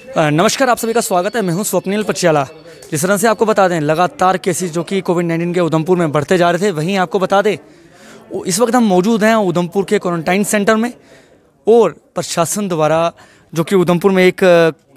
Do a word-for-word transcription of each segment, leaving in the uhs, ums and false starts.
नमस्कार, आप सभी का स्वागत है। मैं हूं स्वप्निल पचियाला। जिस तरह से आपको बता दें, लगातार केसेस जो कि कोविड नाइन्टीन के उधमपुर में बढ़ते जा रहे थे, वहीं आपको बता दें इस वक्त हम मौजूद हैं उधमपुर के क्वारंटाइन सेंटर में, और प्रशासन द्वारा जो कि उधमपुर में एक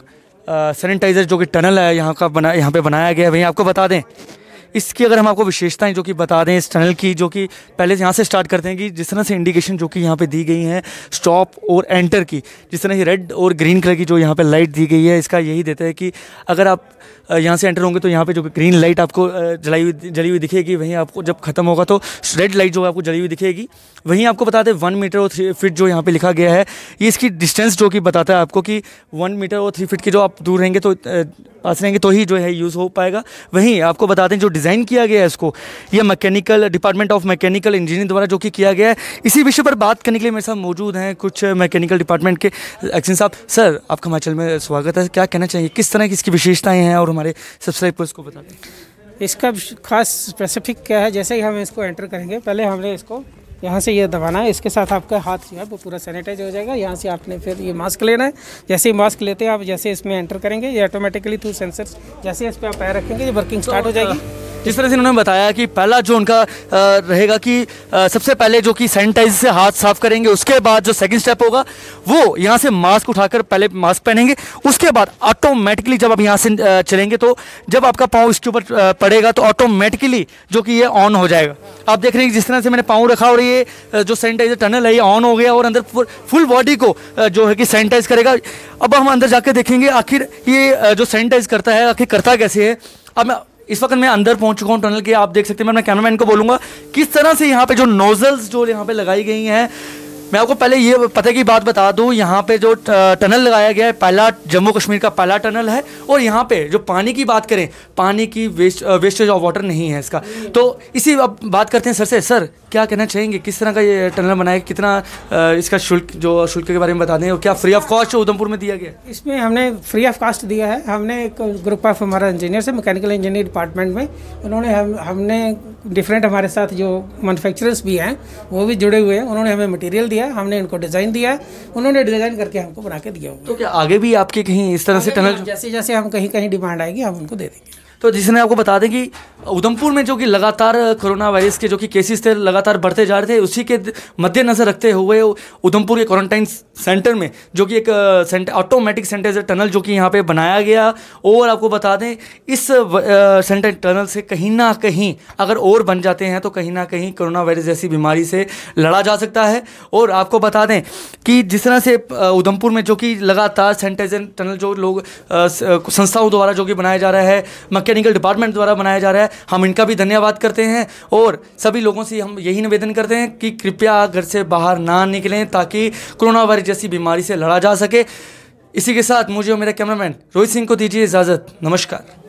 सैनिटाइज़र जो कि टनल है यहाँ का बना यहाँ पे बनाया गया है। वहीं आपको बता दें इसकी अगर हम आपको विशेषताएं जो कि बता दें इस टनल की, जो कि पहले यहाँ से स्टार्ट करते हैं कि जिस तरह से इंडिकेशन जो कि यहाँ पे दी गई हैं स्टॉप और एंटर की, जिस तरह से रेड और ग्रीन कलर की जो यहाँ पे लाइट दी गई है, इसका यही देता है कि अगर आप यहाँ से एंटर होंगे तो यहाँ पे जो ग्रीन लाइट आपको जलाई हुई जली हुई दिखेगी। वहीं आपको जब खत्म होगा तो रेड लाइट जो आपको जली हुई दिखेगी। वहीं आपको बता दें वन मीटर और थ्री फीट जो यहाँ पे लिखा गया है, ये इसकी डिस्टेंस जो कि बताता है आपको कि वन मीटर और थ्री फीट के जो आप दूर रहेंगे तो पास रहेंगे तो ही जो है यूज़ हो पाएगा। वहीं आपको बता दें जो डिज़ाइन किया गया है इसको, ये mechanical department of mechanical engineering द्वारा जो कि किया गया है। इसी विषय पर बात करने के लिए मेरे साथ मौजूद हैं कुछ मैकेनिकल डिपार्टमेंट के एक्शन साहब। सर, आपका हिमाचल में स्वागत है। क्या कहना चाहिए, किस तरह की इसकी विशेषताएँ हैं, और हमारे सब्सक्राइबर्स को बता दें इसका खास स्पेसिफिक क्या है। जैसे ही हम इसको एंटर करेंगे, पहले हमने इसको यहाँ से ये दबाना है, इसके साथ आपका हाथ जो है वो पूरा सैनिटाइज हो जाएगा। यहाँ से आपने फिर ये मास्क लेना है। जैसे ही मास्क लेते हैं आप, जैसे इसमें एंटर करेंगे, ये ऑटोमेटिकली थ्रू सेंसर जैसे इस पर आप पैर रखेंगे ये वर्किंग स्टार्ट हो जाएगी। जिस तरह से उन्होंने बताया कि पहला जो उनका रहेगा कि सबसे पहले जो कि सैनिटाइज से हाथ साफ करेंगे, उसके बाद जो सेकंड स्टेप होगा वो यहाँ से मास्क उठाकर पहले मास्क पहनेंगे। उसके बाद ऑटोमेटिकली जब आप यहाँ से चलेंगे तो जब आपका पाँव इसके ऊपर पड़ेगा तो ऑटोमेटिकली जो कि ये ऑन हो जाएगा। आप देख रहे हैं जिस तरह से मैंने पाँव रखा और ये जो सैनिटाइजर टनल है ये ऑन हो गया और अंदर फुल बॉडी को जो है कि सैनिटाइज करेगा। अब हम अंदर जाकर देखेंगे आखिर ये जो सैनिटाइज करता है आखिर करता कैसे है। अब मैं इस वक्त मैं अंदर पहुंच चुका हूं टनल के। आप देख सकते हैं, मैं अपने कैमरामैन को बोलूंगा किस तरह से यहाँ पे जो नोजल्स जो यहाँ पे लगाई गई हैं। मैं आपको पहले ये पते की बात बता दूं, यहाँ पे जो टनल लगाया गया है पहला जम्मू कश्मीर का पहला टनल है। और यहाँ पे जो पानी की बात करें, पानी की वेस्ट वेस्टेज ऑफ वाटर नहीं है इसका। तो इसी अब बात करते हैं सर से। सर, क्या कहना चाहेंगे, किस तरह का ये टनल बनाया, कितना इसका शुल्क जो शुल्क के बारे में बता दें, और क्या फ्री ऑफ कॉस्ट उधमपुर में दिया गया? इसमें हमने फ्री ऑफ कॉस्ट दिया है। हमने एक ग्रुप ऑफ हमारा इंजीनियर से मैकेनिकल इंजीनियर डिपार्टमेंट में, उन्होंने हम हमने डिफरेंट हमारे साथ जो मैन्युफैक्चरर्स भी हैं वो भी जुड़े हुए हैं। उन्होंने हमें मटेरियल दिया, हमने इनको डिज़ाइन दिया, उन्होंने डिज़ाइन करके हमको बना के दिया हुआ। तो क्या आगे भी आपके कहीं इस तरह से टनल, जैसे जैसे हम कहीं कहीं डिमांड आएगी हम उनको दे देंगे। तो जिसने आपको बता दें कि उधमपुर में जो कि लगातार कोरोना वायरस के जो कि केसेस थे लगातार बढ़ते जा रहे थे, उसी के मद्देनज़र रखते हुए उधमपुर के क्वारंटाइन सेंटर में जो कि एक ऑटोमेटिक सैनिटाइजर टनल जो कि यहाँ पे बनाया गया। और आपको बता दें इस सैनिटाइजर टनल से कहीं ना कहीं अगर और बन जाते हैं तो कहीं ना कहीं कोरोना वायरस जैसी बीमारी से लड़ा जा सकता है। और आपको बता दें कि जिस तरह से उधमपुर में जो कि लगातार सैनिटाइजर टनल जो लोग संस्थाओं द्वारा जो कि बनाया जा रहा है, मैकेनिकल डिपार्टमेंट द्वारा बनाया जा रहा है, हम इनका भी धन्यवाद करते हैं। और सभी लोगों से हम यही निवेदन करते हैं कि कृपया घर से बाहर ना निकलें ताकि कोरोना वायरस जैसी बीमारी से लड़ा जा सके। इसी के साथ मुझे और मेरे कैमरामैन रोहित सिंह को दीजिए इजाज़त। नमस्कार।